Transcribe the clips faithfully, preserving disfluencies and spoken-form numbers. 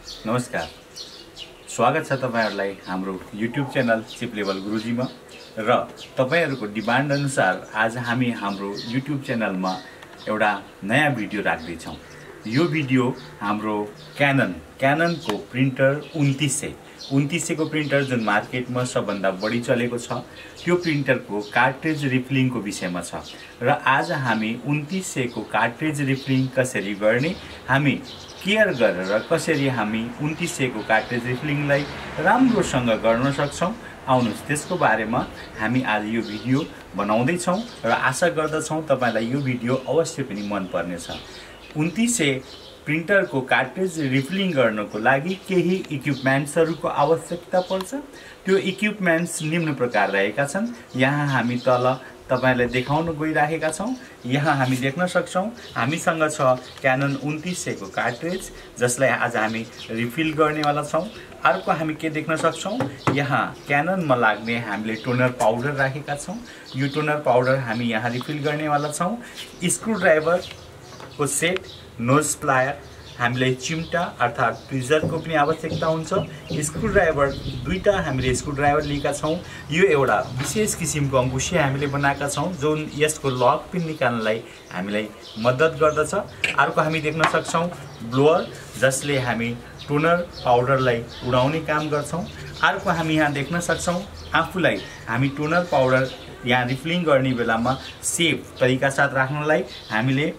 नमस्कार, स्वागत छ तपाईहरुलाई हाम्रो YouTube च्यानल चिप लेभल गुरुजीमा र तपाईहरुको डिमान्ड अनुसार आज हामी हाम्रो YouTube च्यानलमा एउटा नयाँ भिडियो राख्दै छौं। यो भिडियो हाम्रो क्यानन क्याननको प्रिन्टर उन्तीस सय उन्तीस सय को प्रिन्टर जुन मार्केटमा सबभन्दा बढी चलेको छ त्यो प्रिन्टरको कार्ट्रिज रिफिलिङको विषयमा छ र आज हामी उन्तीस सय को कार्ट्रिज रिफिलिङ कसरी गर्ने, हामी केयर गरेर कसरी हामी उन्तीस सय को कार्ट्रिज रिफिलिङलाई राम्रोसँग गर्न सक्छौं, आउनुस् त्यसको बारेमा हामी आज यो भिडियो बनाउँदै छौं र आशा गर्दछौं तपाईलाई यो भिडियो अवश्य पनि मन पर्नेछ। उन्तीस सय प्रिन्टर को कार्ट्रिज रिफिलिङ गर्नको लागि केही इक्विपमेन्ट्सहरुको आवश्यकता पर्छ। त्यो इक्विपमेन्ट्स निम्न प्रकार रहेका छन्। यहाँ हामी तल तपाईलाई देखाउन गइराखेका छौं। यहाँ हामी देख्न सक्छौं हामीसँग छ क्यानन उन्तीस सय को कार्ट्रिज जसलाई आज हामी रिफिल गर्नेवाला छौं। अर्को हामी के देख्न सक्छौं, यहाँ क्याननमा लाग्ने हामीले टोनर पाउडर राखेका छौं। यो टोनर पाउडर हामी यहाँ रिफिल गर्नेवाला छौं। स्क्रूड्राइभर को सेट, नोज प्लायर, हामीलाई चिम्टा अर्थात ट्विजर को पनि आवश्यकता हुन्छ। स्क्रूड्राइभर दुईटा हामीले स्क्रूड्राइभर लिएका छौं। यो एउटा विशेष किसिमको अंकुशी हामीले बनाएका छौं जुन यसको लक पिन निकाल्नलाई हामीलाई मद्दत गर्दछ। अर्को हामी देख्न सक्छौं ब्लोअर जसले हामी टोनर पाउडरलाई उडाउने काम गर्छौं। अर्को हामी यहाँ देख्न सक्छौं आफूलाई हामी टोनर पाउडर यहाँ रिफिलिङ गर्ने बेलामा सेफ तरिका साथ राख्नलाई हामीले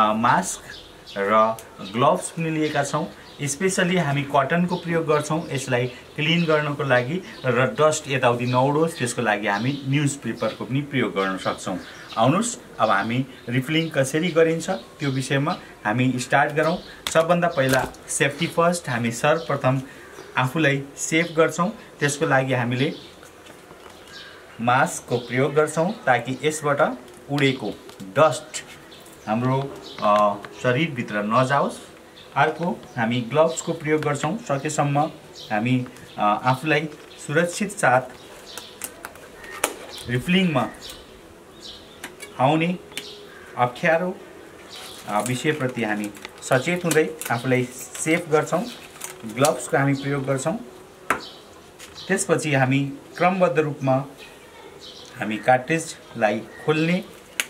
मास्क र ग्लोभ्स पनि लिएका छौं। स्पेशली हामी कटन को प्रयोग गर्छौं यसलाई क्लीन गर्नको लागि र डस्ट यताउति नउडोस् त्यसको लागि हामी न्यूज पेपर को पनि प्रयोग गर्न सक्छौं। आउनुस् अब हामी रिफिलिङ कसरी गरिन्छ त्यो विषयमा हामी स्टार्ट गरौं। सबभन्दा पहिला सेफ्टी फर्स्ट, हामी सर्वप्रथम आफूलाई सेफ गर्छौं। त्यसको लागि हामीले मास्क को प्रयोग गर्छौं ताकि यसबाट उडेको डस्ट हाम्रो शरीर भित्र नजाओस्। अर्को हामी ग्लोभ्स को प्रयोग गर्छौं। सकेसम्म हामी आफूलाई सुरक्षित साथ रिफिलिङमा आउने अप्ठ्यारो विषयप्रति हामी सचेत हुँदै आफूलाई सेफ गर्छौं। ग्लोभ्स को हामी प्रयोग गर्छौं। त्यसपछि हामी क्रमबद्ध रूपमा हामी कार्ट्रिजलाई खोल्ने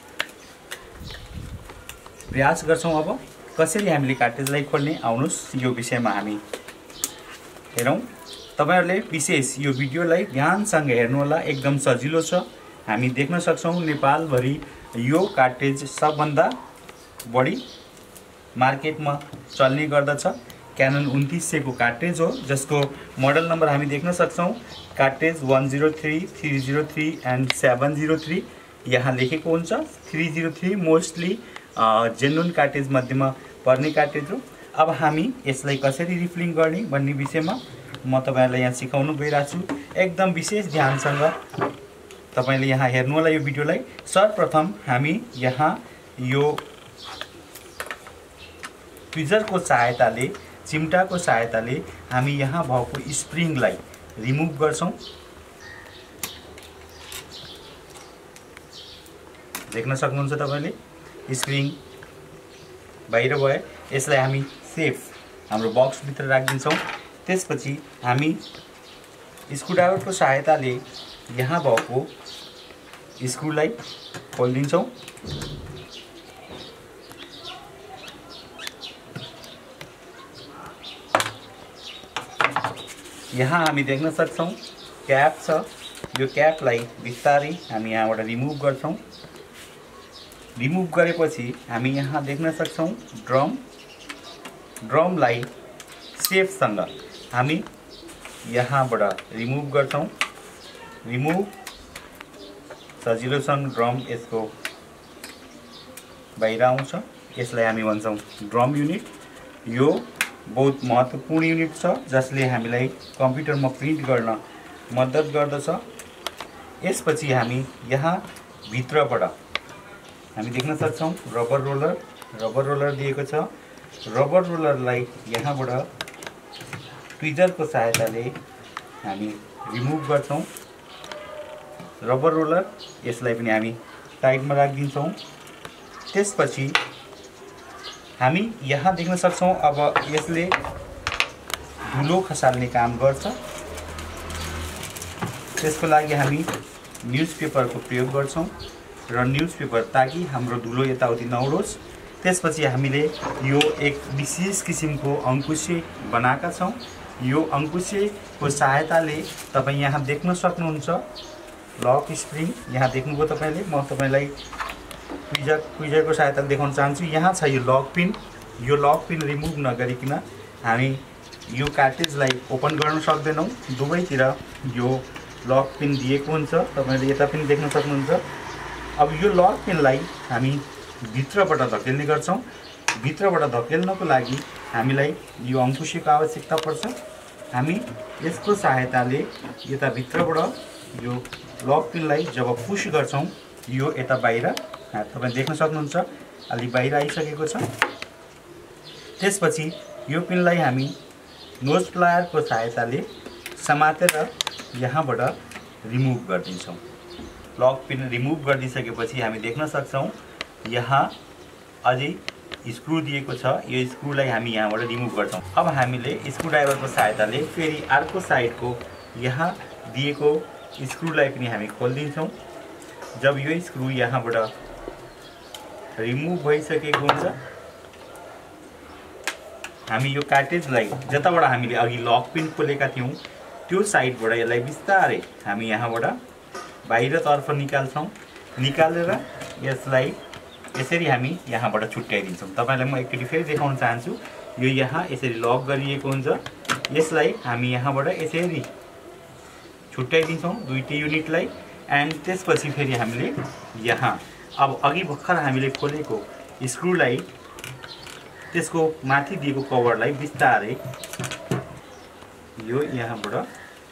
प्रयास गर्छौं। अब कसरी हामीले कार्ट्रिजलाई खोल्ने, आउनुस् यो विषयमा हामी हेरौं। तपाईहरुले विशेष यो भिडियोलाई ध्यानसँग हेर्नु होला, एकदम सजिलो छ। हामी देख्न सक्छौं नेपाल भरि यो कार्ट्रिज सबभन्दा बढी मार्केटमा चल्ने गर्दछ। क्यानन उन्तीस सय को कार्ट्रिज हो जसको मोडल नम्बर हामी देख्न सक्छौं कार्ट्रिज एक शून्य तीन, तीन शून्य तीन एन्ड सात शून्य तीन यहाँ लेखेको हुन्छ। तीन शून्य तीन मोस्टली जेन्युन कार्ट्रिज मध्येमा पर्ने कार्ट्रिज हो। अब हामी यसलाई कसरी रिफिलिङ गर्ने भन्ने विषयमा म तपाईहरुलाई यहाँ सिकाउन गइराछु। एकदम विशेष ध्यानसँग तपाईले यहाँ हेर्नु होला यो भिडियोलाई। सर्वप्रथम हामी यहाँ यो ट्विजर को सहायताले, चिम्टा को सहायताले हामी यहाँ भएको स्प्रिङलाई रिमुभ गर्छौं। देख्न सक्नुहुन्छ तपाईले स्प्रिङ बाहिर भयो। यसलाई हामी सेफ हाम्रो बक्स भित्र राखिदिन्छौं। त्यसपछि हामी स्क्रूड्राइभर को सहायताले यहाँ भएको स्क्रूलाई खोल्दिन्छौं। यहाँ हामी देख्न सक्छौं क्याप छ। यो क्यापलाई बिस्तारै हामी यहाँबाट रिमुभ गर्छौं। रिमुभ गरेपछि हामी यहाँ देख्न सक्छौं ड्रम ड्रमलाई सेफसँग हामी यहाँबाट रिमुभ गर्छौं। रिमुभ सजिलोसँग ड्रम यसको बाहिर आउँछ। यसलाई हामी भन्छौं ड्रम युनिट। यो बहुत महत्त्वपूर्ण युनिट छ जसले हामीलाई कम्प्युटरमा प्रिन्ट गर्न मद्दत गर्दछ। यसपछि हामी यहाँ भित्रबाट हामी देख्न सक्छौं रबर रोलर रबर रोलर दिएको छ। रबर रोलरलाई यहाँबाट ट्विजर को सहायताले हामी रिमुभ गर्छौं। रबर रोलर यसलाई पनि हामी साइडमा राखिदिन्छौं। त्यसपछि हामी यहाँ देख्न सक्छौं अब यसले धुलो खसाल्ने काम गर्छ। त्यसको लागि हामी न्युजपेपरको प्रयोग गर्छौं र न्युजपेपर ताकि हाम्रो धुलो यताउति नउडोस्। त्यसपछि हामीले यो एक विशेष किसिमको अंकुशे बनाएका छौं। यो अंकुशेको सहायताले तपाई यहाँ देख्न सक्नुहुन्छ लक स्प्रिङ यहाँ देख्नुभयो तपाईले। म तपाईलाई क्विजर क्विजरको सहायताले देखाउन चाहन्छु। यहाँ छ यो लक पिन। यो लक पिन रिमुभ नगरिकन हामी यो कार्टेजलाई ओपन गर्न सक्दैनौं। दुवैतिर यो लक पिन दिएको हुन्छ, तपाईले यता पनि देख्न सक्नुहुन्छ। अब यो लक पिनलाई हामी भित्रबाट धकेल्ने गर्छौं। भित्रबाट धकेल्नको लागि हामीलाई यो अंकुशेको आवश्यकता पर्छ। हामी यसको सहायताले यता भित्रबाट यो लक पिनलाई जब पुश गर्छौं यो यता बाहिर तपाईले देख्न सक्नुहुन्छ अलि बाहिर आइसकेको छ। त्यसपछि यो पिनलाई हामी नोज प्लायरको सहायताले समातेर यहाँबाट रिमुभ गर्दिन्छौं। लक पिन रिमुभ गरिसकेपछि हामी देख्न सक्छौं यहाँ अझै स्क्रु दिएको छ। यो स्क्रुलाई हामी यहाँबाट रिमुभ गर्छौं। अब हामीले स्क्रुड्राइभरको सहायताले फेरि अर्को साइडको यहाँ दिएको स्क्रुलाई पनि हामी खोल्दिन्छौं। जब यो स्क्रु यहाँबाट रिमुभ भइसकेको हुन्छ हामी यो कार्टेजलाई जताबाट हामीले अघि लक पिन खोलेका थियौं त्यो साइडबाट यसलाई बिस्तारै हामी यहाँबाट बाहिरतर्फ निकाल्छौं। निकालेर यसलाई यसरी हामी यहाँबाट छुट्याइदिन्छौं। तपाईलाई म एकचोटि फेरि देखाउन चाहन्छु। यो यहाँ यसरी लक गरिएको हुन्छ। यसलाई हामी यहाँबाट यसरी छुट्याइदिन्छौं दुईटै युनिटलाई। एन्ड त्यसपछि फेरि हामीले यहाँ अब अघि भर्खर हामीले खोलेको स्क्रुलाई त्यसको माथि दिएको कभरलाई बिस्तारै यो यहाँबाट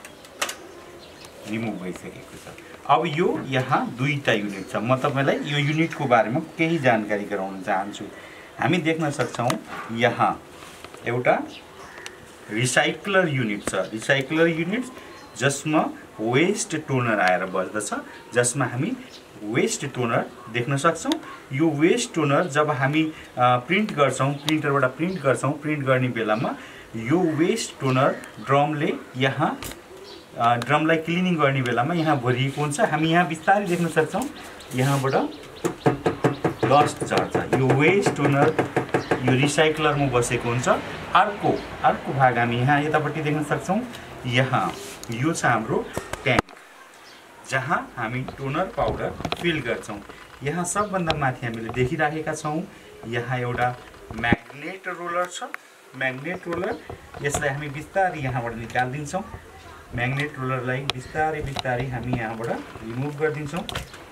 रिमुभ भइसकेको छ। अब यो यहाँ दुईटा युनिट छ। म तपाईलाई यो युनिटको बारेमा केही जानकारी गराउन चाहन्छु। हामी देख्न सक्छौं यहाँ एउटा रिसाइक्लर युनिट छ। रिसाइक्लर युनिट जसमा वेस्ट टोनर आएर बस्दछ, जसमा हामी वेस्ट टोनर देख्न सक्छौं। यो वेस्ट टोनर जब हामी प्रिन्ट गर्छौं, प्रिन्टरबाट प्रिन्ट गर्छौं, प्रिन्ट गर्ने बेलामा यो वेस्ट टोनर ड्रमले यहाँ ड्रमलाई क्लिनिङ गर्ने बेलामा यहाँ भरिएको हुन्छ। हामी यहाँ बिस्तारै देख्न सक्छौं यहाँबाट डस्ट झर्छ। यो वेस्ट टोनर यो रिसाइक्लरमा बसेको हुन्छ। अर्को अर्को भाग हामी यहाँ यतापट्टि देख्न सक्छौं। यहाँ यो छ हाम्रो ट्याङ्क जहाँ हामी टोनर पाउडर फिल गर्छौं। यहाँ सबभन्दा माथि हामीले देखिराखेका छौं यहाँ एउटा म्याग्नेट रोलर छ। म्याग्नेट रोलर यसलाई हामी बिस्तारै यहाँबाट निकाल्दिन्छौं। म्याग्नेट रोलरलाई बिस्तारै बिस्तारै हामी यहाँबाट रिमुभ गर्दिन्छौं।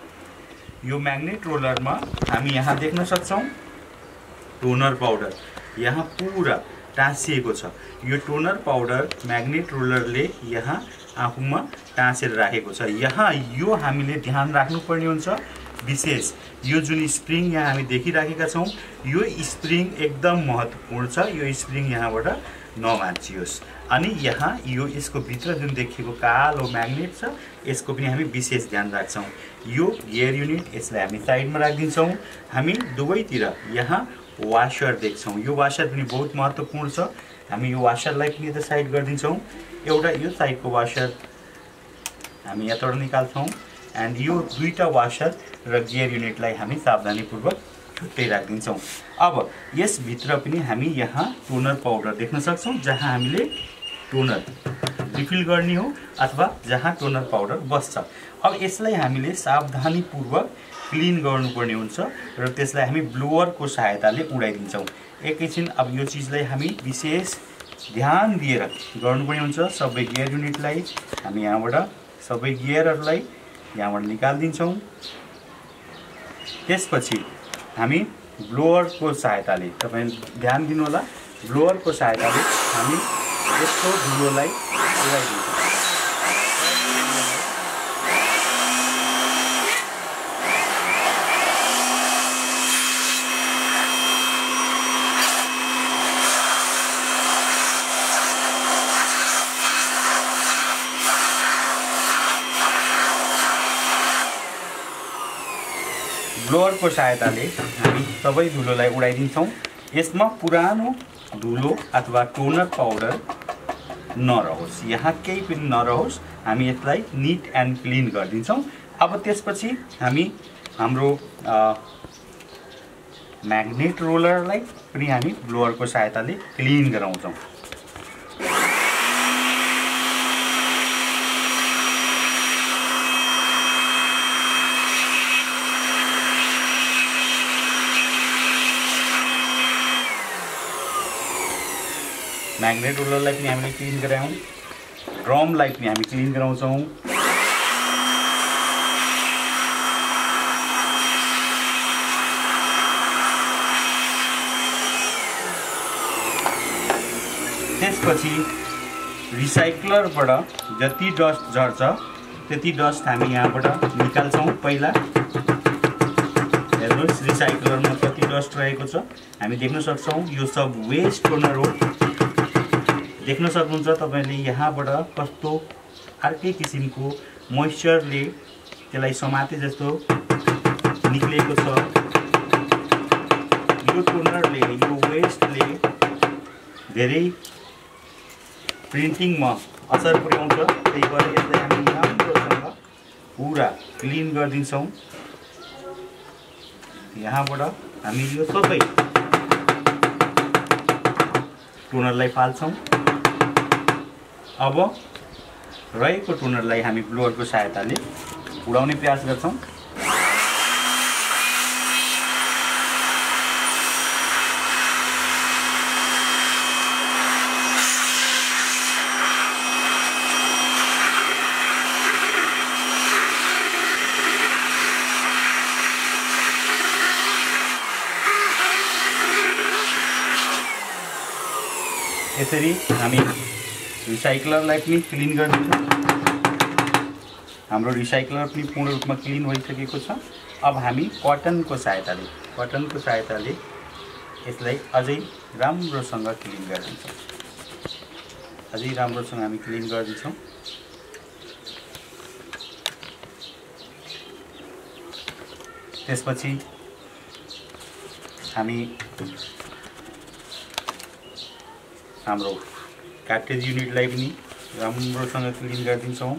यो म्याग्नेट रोलरमा हामी यहाँ देख्न सक्छौं टोनर पाउडर यहाँ पुरा टाँसिएको छ। यो टोनर पाउडर म्याग्नेट रोलरले यहाँ आफूमा टाँसेर राखेको छ। यहाँ यो हामीले ध्यान राख्नुपर्ने हुन्छ विशेष यो जुन स्प्रिङ यहाँ हामी देखिराखेका छौं यो स्प्रिङ एकदम महत्त्वपूर्ण छ। यो स्प्रिङ यहाँबाट नभाँचियोस्। अनि यहाँ यो यसको भित्र जुन देखिएको कालो म्याग्नेट छ यसको पनि हामी विशेष ध्यान राख्छौं। यो गियर युनिट यसलाई हामी साइडमा राख्दिन्छौं। हामी दुवैतिर यहाँ वाशर देख्छौं। यो वाशर पनि बहुत महत्त्वपूर्ण छ। हामी यो वाशरलाई पनि यता साइड गर्दिन्छौं। एउटा यो साइडको वाशर हामी यताबाट निकाल्छौं एन्ड यो दुईटा वाशर र गियर युनिटलाई हामी सावधानीपूर्वक छुट्टै राख्दिन्छौं। अब यस भित्र पनि हामी यहाँ टोनर पाउडर देख्न सक्छौं जहाँ हामीले टोनर रिफिल गर्ने हो अथवा जहाँ टोनर पाउडर बस्छ। अब यसलाई हामीले सावधानीपूर्वक क्लिन गर्नुपर्ने हुन्छ र त्यसलाई हामी ब्लोअरको सहायताले उडाइदिन्छौं। एकैछिन अब यो चीजलाई हामी विशेष ध्यान दिएर गर्नुपर्ने हुन्छ। सबै गियर युनिटलाई हामी यहाँबाट सबै गियरहरुलाई यहाँबाट निकाल्दिन्छौं। त्यसपछि हामी ब्लोअरको सहायताले तपाईले ध्यान दिनु होला ब्लोअरको सहायताले हामी यसको धुलोलाई उडाइदिन्छौं। ब्लोअरको सहायताले हामी सबै धुलोलाई उडाइदिन्छौं। यसमा पुरानो धुलो अथवा टोनर पाउडर नरहोस्, यहाँ केही पनि नरहोस्। हामी यसलाई निट एन्ड क्लिन गरिदिन्छौँ। अब त्यसपछि हामी हाम्रो म्याग्नेट रोलरलाई पनि हामी ब्लोअरको सहायताले क्लिन गराउँछौँ। म्याग्नेट रोलरलाई पनि हामीले क्लिन गरायौँ। ड्रमलाई पनि हामी क्लिन गराउँछौँ। त्यसपछि रिसाइक्लरबाट जति डस्ट झर्छ त्यति डस्ट हामी यहाँबाट निकाल्छौँ। पहिला हेर्नुहोस् रिसाइक्लरमा कति डस्ट रहेको छ हामी देख्न सक्छौँ। यो सब वेस्ट टोनर हो। देख्न सक्नुहुन्छ तपाईले यहाँबाट कस्तो अर्कै किसिमको मोइस्चरले त्यसलाई समाते जस्तो निक्लेको छ। यो टोनरले यो वेस्टले धेरै प्रिन्टिङमा असर पुर्याउँछ। त्यही भएर यसलाई हामी राम्रोसँग पुरा क्लिन गरिदिन्छौँ। यहाँबाट हामी यो सबै टोनरलाई फाल्छौँ। अब रहेको टोनरलाई हामी ब्लोअरको सहायताले उडाउने प्रयास गर्छौँ। यसरी हामी रिसाइक्लरलाई पनि क्लिन गरिदिन्छौँ। हाम्रो रिसाइक्लर पनि पूर्ण रूपमा क्लिन भइसकेको छ। अब हामी कटनको सहायताले कटनको सहायताले यसलाई अझै राम्रोसँग क्लिन गरिदिन्छौँ। अझै राम्रोसँग हामी क्लिन गरिदिन्छौँ। त्यसपछि हामी हाम्रो कार्ट्रिज युनिटलाई पनि राम्रोसँग क्लिन गरिदिन्छौँ।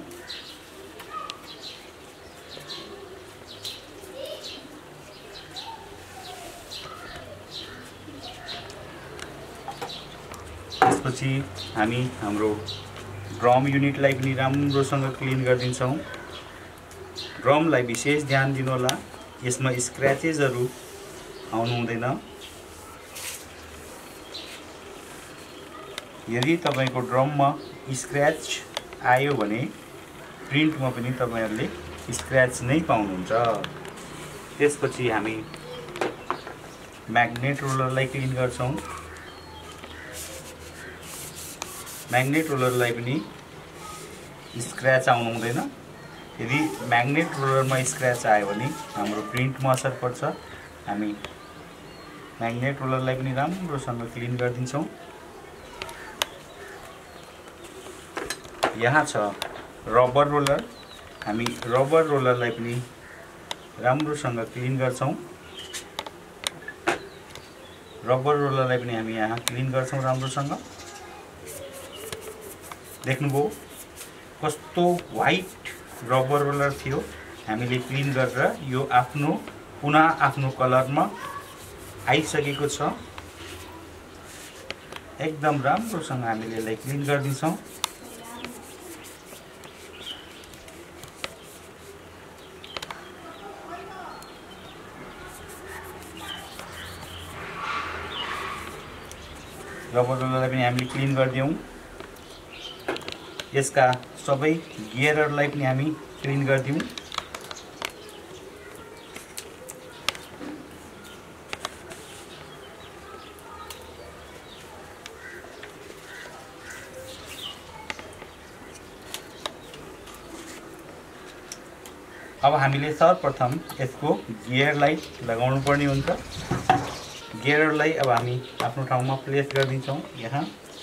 त्यसपछि हामी हाम्रो ड्रम युनिटलाई पनि राम्रोसँग क्लिन गरिदिन्छौँ। ड्रमलाई विशेष ध्यान दिनु होला, यसमा स्क्रैचेसहरू आउनु हुँदैन। यदि तपाईको ड्रममा स्क्रैच आयो भने प्रिन्टमा पनि तपाईहरुले स्क्रैच नै पाउनुहुन्छ। त्यसपछि हामी म्याग्नेट रोलरलाई क्लिन गर्छौं। म्याग्नेट रोलरलाई पनि स्क्रैच आउनु हुँदैन। यदि म्याग्नेट रोलरमा स्क्रैच आयो भने हाम्रो प्रिन्टमा असर पर्छ। हामी म्याग्नेट रोलरलाई पनि राम्रोसँग क्लिन गरिदिन्छौं। यहाँ छ रबर रोलर। हामी रबर रोलरलाई पनि राम्रोसँग क्लिन गर्छौं। रबर रोलरलाई पनि हामी यहाँ क्लिन गर्छौं राम्रोसँग। देख्नुभयो कस्तो व्हाइट रबर रोलर थियो। हामीले क्लिन गरेर यो आफ्नो पुनः आफ्नो कलरमा आइसकेको छ। एकदम राम्रोसँग हामीले यसलाई क्लिन गर्दिन्छौं। रबर रोलरलाई पनि हामीले क्लिन गर्दियौं। यसका सबै गियरहरुलाई पनि हामी क्लिन गर्दियौं। अब हामीले सर्वप्रथम यसको गियरलाई लगाउनु पर्ने हुन्छ। गियरलाई अब हामी आफ्नो ठाउँमा प्लेस गरिदिन्छौं। यहाँ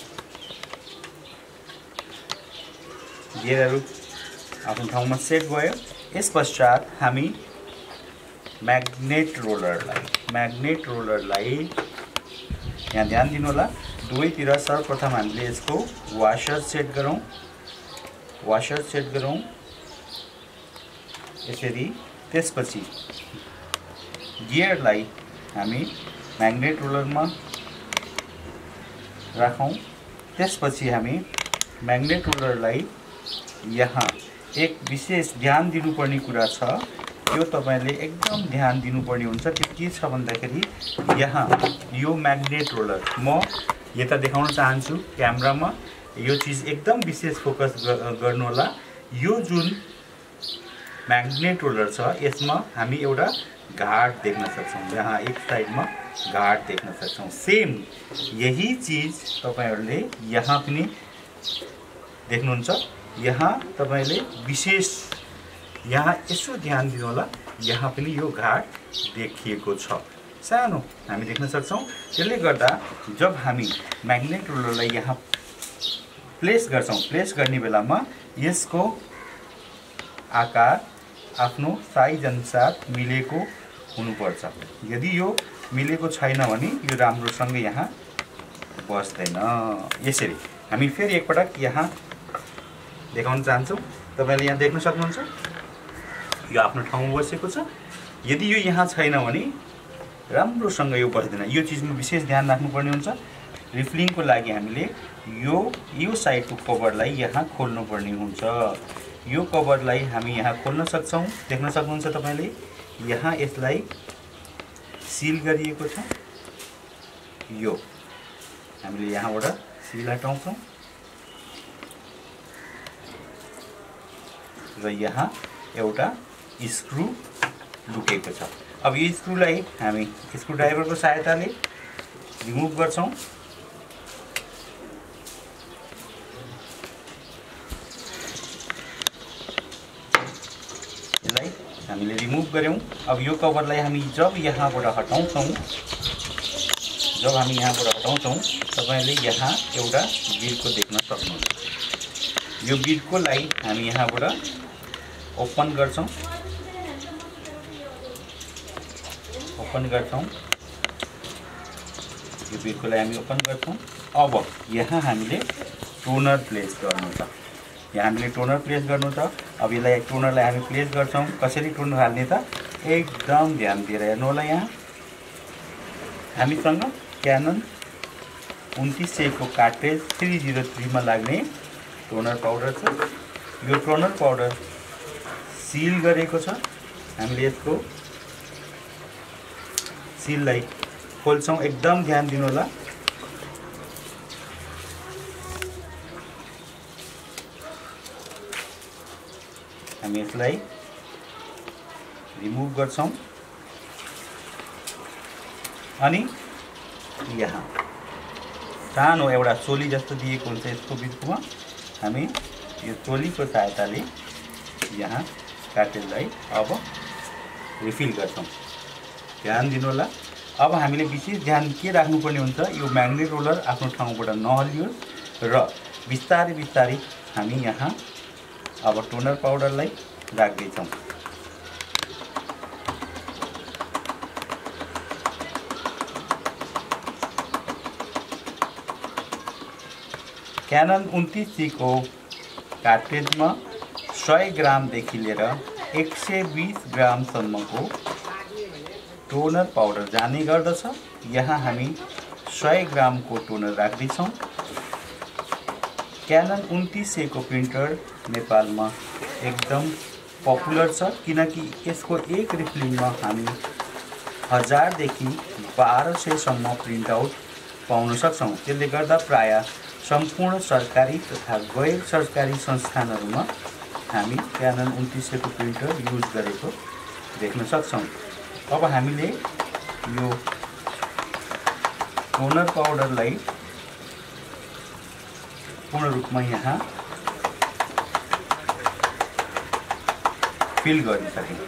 गियरहरु आफ्नो ठाउँमा सेट भयो। यस पश्चात हामी म्याग्नेट रोलरलाई म्याग्नेट रोलरलाई यहाँ ध्यान दिनु होला, दुवैतिर सर्वप्रथम हामीले यसको वाशर सेट गरौँ वाशर सेट गरौँ यसरी। त्यसपछि गियरलाई हामी म्याग्नेट रोलरमा राखौँ। त्यसपछि हामी म्याग्नेट रोलरलाई यहाँ एक विशेष ध्यान दिनुपर्ने कुरा छ, यो तपाईले एकदम ध्यान दिनुपर्ने हुन्छ। त्यो के छ भन्दाखेरि यहाँ यो म्याग्नेट रोलर म यता देखाउन चाहन्छु क्यामेरामा, यो चीज एकदम विशेष फोकस गर्नु होला। यो जुन म्याग्नेट रोलर छ यसमा हामी एउटा घाट देख्न सक्छौं, यहाँ एक साइडमा घाट देख्न सक्छौं। सेम यही चीज तपाईहरुले यहाँ पनि देख्नुहुन्छ। यहाँ तपाईले विशेष यहाँ यसो ध्यान दिनु होला, यहाँ पनि यो घाट देखिएको छ, सानो हामी देख्न सक्छौं। त्यसले गर्दा जब हामी म्याग्नेट रोलरलाई यहाँ प्लेस गर्छौं, प्लेस गर्ने बेलामा यसको आकार आफ्नो साइज अनुसार मिलेको हुनुपर्छ। यदि यो मिलेको छैन भने यो राम्रोसँग यहाँ बस्दैन। यसरी हामी फेरि एकपटक यहाँ देखाउन चाहन्छौं। तपाईले यहाँ देख्न सक्नुहुन्छ यो आफ्नो ठाउँमा बसेको छ। यदि यो यहाँ छैन भने राम्रोसँग यो बस्दैन। यो चीजमा विशेष ध्यान राख्नुपर्ने हुन्छ। रिफिलिङको लागि हामीले यो यो साइडको कभरलाई यहाँ खोल्नु पर्ने हुन्छ। यो कभरलाई हामी यहाँ खोल्न सक्छौं। देख्न सक्नुहुन्छ तपाईले यहाँ यसलाई सिल गरिएको छ। यो हामीले यहाँबाट सिल हटाउँछौं र यहाँ एउटा स्क्रु लुकेको छ। अब यो स्क्रूलाई हामी स्क्रूड्राइभरको सहायताले रिमुभ गर्छौं। यसलाई हामीले रिमुभ गर्यौं। अब यो कभरलाई हामी जब यहाँबाट हटाउँछौं जब हामी यहाँबाट हटाउँछौं तपाईले यहाँ एउटा बिटको देख्न सक्नुहुन्छ। यो बिटकोलाई हामी यहाँबाट ओपन गर्छौं ओपन गर्छौं यो बिटकोलाई हामी ओपन गर्छौं। अब यहाँ हामीले टोनर प्लेस गर्नु छ। यहाँ हामीले टोनर प्लेस गर्नु छ। अब यसलाई टोनरलाई हामी प्लेस गर्छौं। कसरी टोनर हाल्ने त एकदम ध्यान दिएर हेर्नु होला। यहाँ हामीसँग क्यानन उन्तीस सय को कार्ट्रिज तीन सय तीन मा लाग्ने टोनर पाउडर छ। यो टोनर पाउडर सिल गरेको छ। हामीले यसको सिललाई खोल्छौं। एकदम ध्यान दिनु होला। हामी यसलाई रिमुभ गर्छौं अनि यहाँ सानो एउटा चोली जस्तो दिएको हुन्छ। यसको बिचमा हामी यो चोलीको सहायताले यहाँ कार्ट्रिजलाई अब रिफिल गर्छौं। ध्यान दिनु होला। अब हामीले विशेष ध्यान के राख्नुपर्ने हुन्छ, यो म्याग्नेट रोलर आफ्नो ठाउँबाट नहलियोस् र बिस्तारै बिस्तारै हामी यहाँ अब टोनर पाउडरलाई राख्दै छौं। क्यानन उन्तीस सय को कार्ट्रिजमा सौ ग्राम देखि लिएर एक सय बीस ग्राम सम्मको टोनर पाउडर जाने गर्दछ। यहाँ हामी सौ ग्राम को टोनर राख्दै छौं। क्यानन उन्तीस सय को प्रिन्टर नेपालमा एकदम पपुलर छ, किनकि यसको एक रिफिलिङमा हामी हजार देखि बाह्र सय सम्म प्रिन्ट आउट पाउन सक्छौं। त्यसले गर्दा प्राय सम्पूर्ण सरकारी तथा गैर सरकारी संस्थानहरुमा हामी क्यानन उन्तीस सय को प्रिन्टर युज गरेको देख्न सक्छौं। अब हामीले यो टोनर पाउडरलाई पूर्ण रूपमा यहाँ फिल गरिसक्यौं।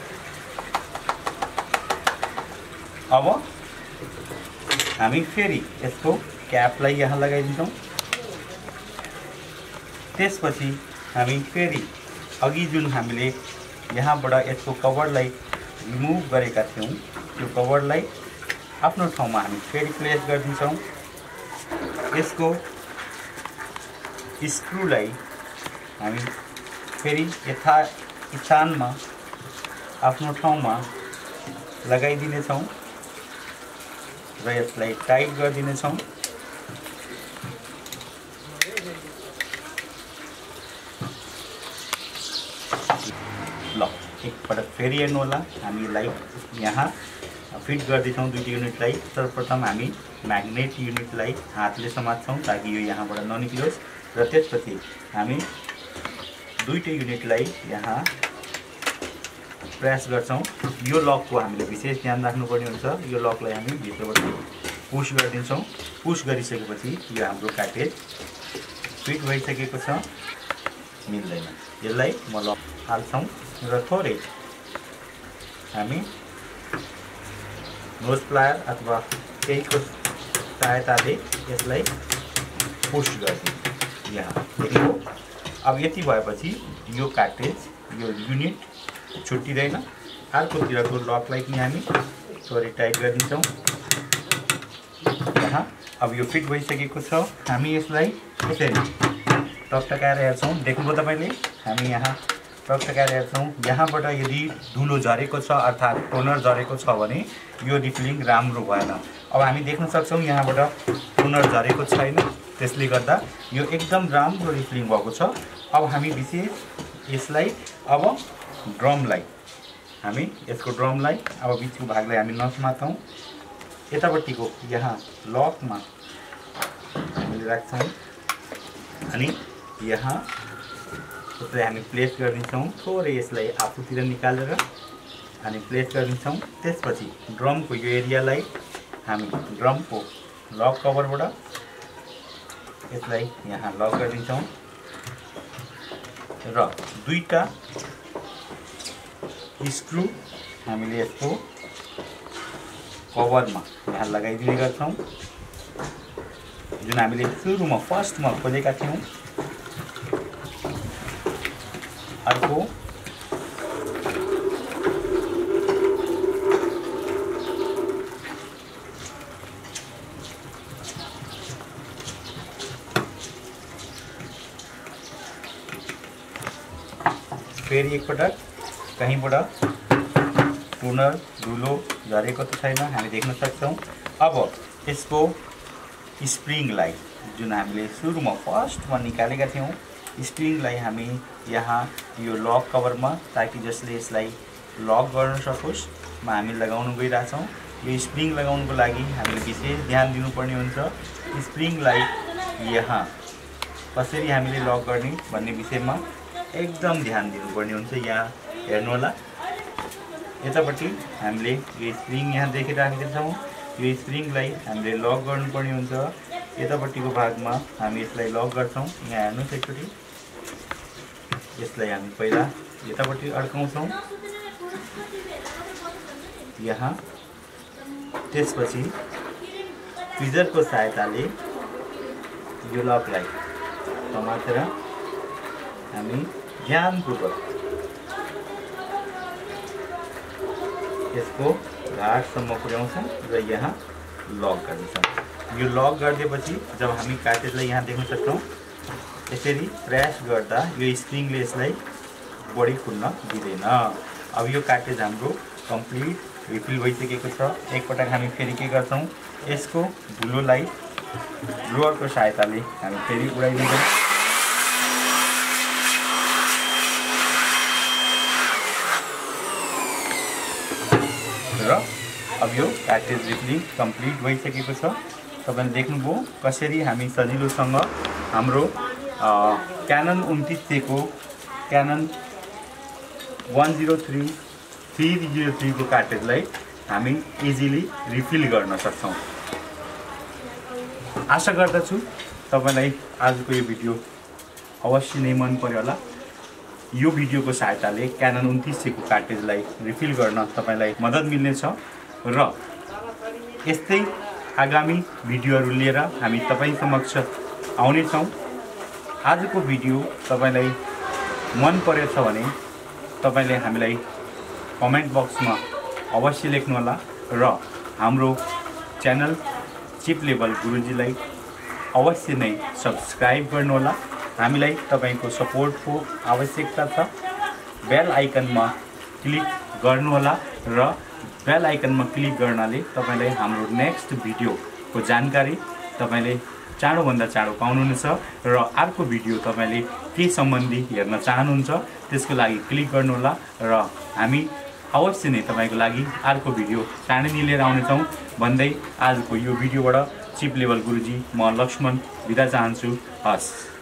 अब हामी फेरि यसको क्यापलाई यहाँ लगाइदिन्छौं। त्यसपछि हामी फेरि अघि जुन हामीले यहाँबाट यसको कभरलाई रिमुभ गरेका थियौं त्यो कभरलाई आफ्नो ठाउँमा हामी फेरि प्लेस गर्दिन्छौं। यसको स्क्रूलाई हामी फेरि यथा स्थानमा आफ्नो ठाउँमा लगाइदिनेछौँ र यसलाई टाइट गरिदिनेछौँ। ल एकपटक फेरि हेर्नु होला, हामी यसलाई यहाँ फिट गर्दैछौँ दुईटी युनिटलाई। सर्वप्रथम हामी म्याग्नेट युनिटलाई हातले समात्छौँ ताकि यो यहाँबाट ननिक्लियोस् र त्यसपछि हामी दुईटै युनिटलाई यहाँ प्रेस गर्छौँ। यो लकको हामीले विशेष ध्यान राख्नुपर्ने हुन्छ। यो लकलाई हामी भित्रबाट पुश गरिदिन्छौँ। पुश गरिसकेपछि यो हाम्रो कार्टेज फिट भइसकेको छ, मिल्दैन। यसलाई म लक हाल्छौँ र थोरै हामी नोज प्लायर अथवा केहीको सहायताले यसलाई पुश गरिदिन्छौँ। यहाँ देखियो। अब यति भएपछि यो कार्टेज यो युनिट छुट्टिँदैन। अर्कोतिरको लकलाई पनि हामी थोरै टाइट गरिदिन्छौँ। यहाँ अब यो फिट भइसकेको छ। हामी यसलाई यसरी टकटकाएर हेर्छौँ। देख्नुभयो तपाईँले, हामी यहाँ टकटकाएर हेर्छौँ। यहाँबाट यदि धुलो झरेको छ अर्थात् टोनर झरेको छ भने यो रिफिलिङ राम्रो भएन। अब हामी देख्न सक्छौँ यहाँबाट टोनर झरेको छैन, त्यसले गर्दा यो एकदम राम्रो रिफिलिङ भएको छ। अब हामी विशेष यसलाई अब ड्रमलाई हामी यसको ड्रमलाई अब बिचको भागलाई हामी नसमातौँ। यतापट्टिको यहाँ लकमा हामीले राख्छौँ अनि यहाँ यसलाई हामी प्लेस गरिदिन्छौँ। थोरै यसलाई आफूतिर निकालेर अनि प्लेस गरिदिन्छौँ। त्यसपछि ड्रमको यो एरियालाई हामी ड्रमको लक कभरबाट यसलाई यहाँ लक गरिदिन्छौँ र दुईटा स्क्रू हामीले यसको कभरमा यहाँ लगाइदिने गर्छौँ, जुन हामीले सुरुमा फर्स्टमा खोलेका थियौँ। अर्को फेरि एकपटक कहीँबाट टोनर धुलो झरेको त छैन, हामी देख्न सक्छौँ। अब यसको स्प्रिङलाई जुन हामीले सुरुमा फर्स्टमा निकालेका थियौँ, स्प्रिङलाई हामी यहाँ यो लक कभरमा ताकि जसले यसलाई लक गर्न सकोस् मा हामी लगाउन गइरहेछौँ। यो स्प्रिङ लगाउनुको लागि हामीले विशेष ध्यान दिनुपर्ने हुन्छ। स्प्रिङलाई यहाँ कसरी हामीले लक गर्ने भन्ने विषयमा एकदम ध्यान दिनुपर्ने हुन्छ। यहाँ हेर्नु होला, यतापट्टि हामीले यो स्प्रिङ यहाँ देखिराखेका छौँ। यो स्प्रिङलाई हामीले लक गर्नुपर्ने हुन्छ। यतापट्टिको भागमा हामी यसलाई लक गर्छौँ। यहाँ हेर्नुहोस् एकचोटि, यसलाई हामी पहिला यतापट्टि अड्काउँछौँ यहाँ। त्यसपछि ट्विजरको सहायताले यो लकलाई समातेर हामी ध्यानपूर्वक यसको घाटसम्म पुर्याउँछौँ र यहाँ लक गर्छौँ। यो लक गरिदिएपछि जब हामी कार्टेजलाई यहाँ देख्न सक्छौँ, यसरी प्रेस गर्दा यो स्प्रिङले यसलाई बढी खुल्न दिँदैन। अब यो कार्टेज हाम्रो कम्प्लिट रिफिल भइसकेको छ। एकपटक हामी फेरि के गर्छौँ, यसको धुलोलाई ब्लोअरको सहायताले हामी फेरि उडाइदिन्छौँ र अब यो कार्टेज रिफिलिङ कम्प्लिट भइसकेको छ। तपाईँले देख्नुभयो कसरी हामी सजिलोसँग हाम्रो क्यानन उन्तिस सयको Canon one zero three three zero थ्रीको कार्टेजलाई हामी इजिली रिफिल गर्न सक्छौँ। आशा गर्दछु तपाईँलाई आजको यो भिडियो अवश्य नै मन पर्यो होला। यो भिडियोको सहायताले क्यानन उन्तिस सयको कार्टेजलाई रिफिल गर्न तपाईँलाई मद्दत मिल्नेछ र यस्तै आगामी भिडियोहरू लिएर हामी तपाईँ समक्ष आउनेछौँ। आजको भिडियो तपाईँलाई मन परेछ भने तपाईँले हामीलाई कमेन्ट बक्समा अवश्य लेख्नुहोला र हाम्रो च्यानल चिप लेभल गुरुजीलाई अवश्य नै सब्सक्राइब गर्नुहोला। हामीलाई तपाईको सपोर्टको आवश्यकता छ। बेल आइकनमा क्लिक गर्नुहोला र बेल आइकनमा क्लिक गर्नाले तपाईलाई हाम्रो नेक्स्ट भिडियोको जानकारी तपाईले चाँडोभन्दा चाँडो पाउनुहुनेछ र अर्को भिडियो तपाईले के सम्बन्धी हेर्न चाहनुहुन्छ त्यसको लागि क्लिक गर्नुहोला र हामी अवश्य नै तपाईको लागि अर्को भिडियो चाँडै नै लिएर आउनेछौँ भन्दै आजको यो भिडियोबाट चिप लेभल गुरुजी म लक्ष्मण बिदा चाहन्छु। हस्।